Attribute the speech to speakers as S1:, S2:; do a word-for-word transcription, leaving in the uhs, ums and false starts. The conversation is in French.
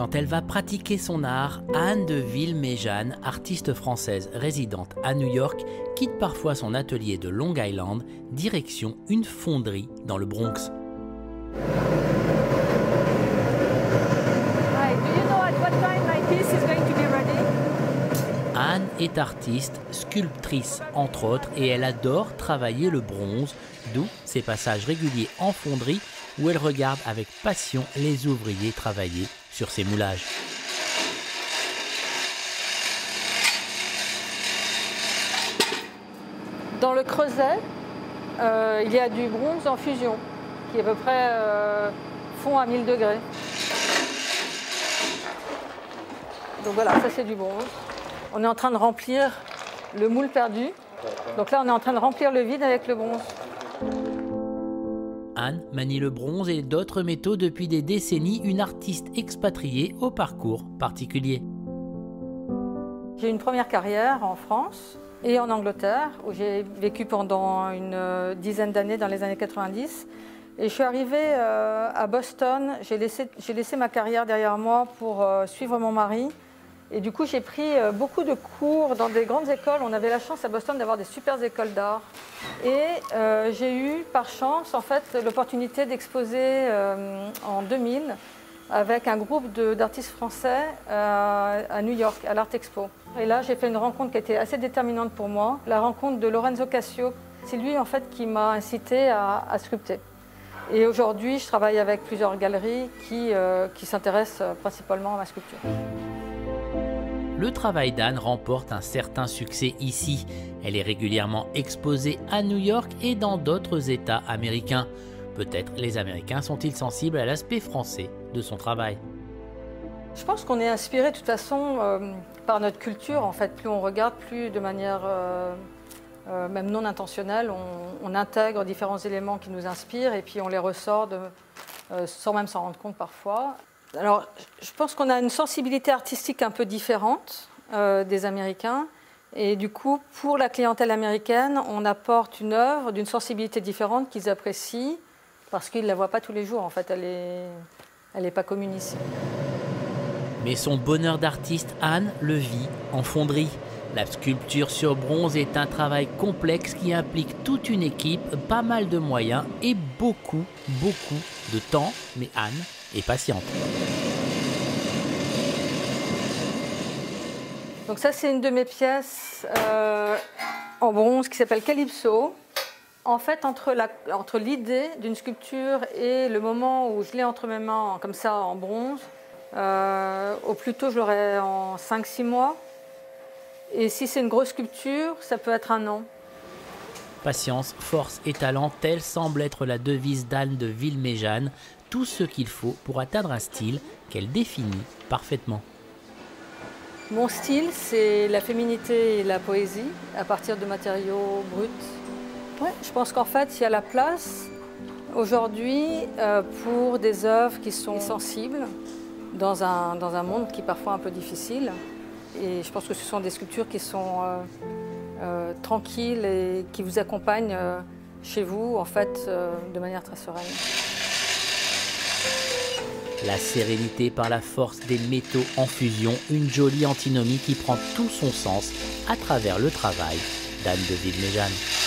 S1: Quand elle va pratiquer son art, Anne de Villeméjane, artiste française résidente à New York, quitte parfois son atelier de Long Island, direction une fonderie dans le Bronx. Anne est artiste, sculptrice entre autres, et elle adore travailler le bronze, d'où ses passages réguliers en fonderie où elle regarde avec passion les ouvriers travailler sur ces moulages.
S2: Dans le creuset, euh, il y a du bronze en fusion, qui est à peu près euh, fond à mille degrés. Donc voilà, ça c'est du bronze. On est en train de remplir le moule perdu. Donc là, on est en train de remplir le vide avec le bronze.
S1: Anne manie le bronze et d'autres métaux depuis des décennies, une artiste expatriée au parcours particulier.
S2: J'ai une première carrière en France et en Angleterre, où j'ai vécu pendant une dizaine d'années dans les années quatre-vingt-dix. Et je suis arrivée à Boston, j'ai laissé, j'ai laissé ma carrière derrière moi pour suivre mon mari. Et du coup, j'ai pris beaucoup de cours dans des grandes écoles. On avait la chance à Boston d'avoir des super écoles d'art. Et euh, j'ai eu, par chance, en fait, l'opportunité d'exposer euh, en deux mille avec un groupe d'artistes français euh, à New York, à l'Art Expo. Et là, j'ai fait une rencontre qui a été assez déterminante pour moi, la rencontre de Lorenzo Cassio. C'est lui, en fait, qui m'a incité à, à sculpter. Et aujourd'hui, je travaille avec plusieurs galeries qui, euh, qui s'intéressent principalement à ma sculpture.
S1: Le travail d'Anne remporte un certain succès ici. Elle est régulièrement exposée à New York et dans d'autres États américains. Peut-être les Américains sont-ils sensibles à l'aspect français de son travail.
S2: Je pense qu'on est inspiré de toute façon euh, par notre culture. En fait, plus on regarde, plus de manière euh, euh, même non intentionnelle, on, on intègre différents éléments qui nous inspirent et puis on les ressort de, euh, sans même s'en rendre compte parfois. Alors, je pense qu'on a une sensibilité artistique un peu différente euh, des Américains. Et du coup, pour la clientèle américaine, on apporte une œuvre d'une sensibilité différente qu'ils apprécient parce qu'ils ne la voient pas tous les jours. En fait, elle n'est elle est pas commune ici.
S1: Mais son bonheur d'artiste, Anne le vit en fonderie. La sculpture sur bronze est un travail complexe qui implique toute une équipe, pas mal de moyens et beaucoup, beaucoup de temps. Mais Anne est patiente.
S2: Donc ça, c'est une de mes pièces euh, en bronze qui s'appelle Calypso. En fait, entre la, entre l'idée d'une sculpture et le moment où je l'ai entre mes mains, comme ça, en bronze, euh, au plus tôt, je l'aurai en cinq six mois. Et si c'est une grosse sculpture, ça peut être un an.
S1: Patience, force et talent, telle semble être la devise d'Anne de Villeméjane. Tout ce qu'il faut pour atteindre un style qu'elle définit parfaitement.
S2: Mon style, c'est la féminité et la poésie à partir de matériaux bruts. Ouais, je pense qu'en fait, il y a la place aujourd'hui euh, pour des œuvres qui sont sensibles dans un, dans un monde qui est parfois un peu difficile. Et je pense que ce sont des sculptures qui sont euh, euh, tranquilles et qui vous accompagnent euh, chez vous, en fait, euh, de manière très sereine.
S1: La sérénité par la force des métaux en fusion, une jolie antinomie qui prend tout son sens à travers le travail d'Anne de Villeméjane.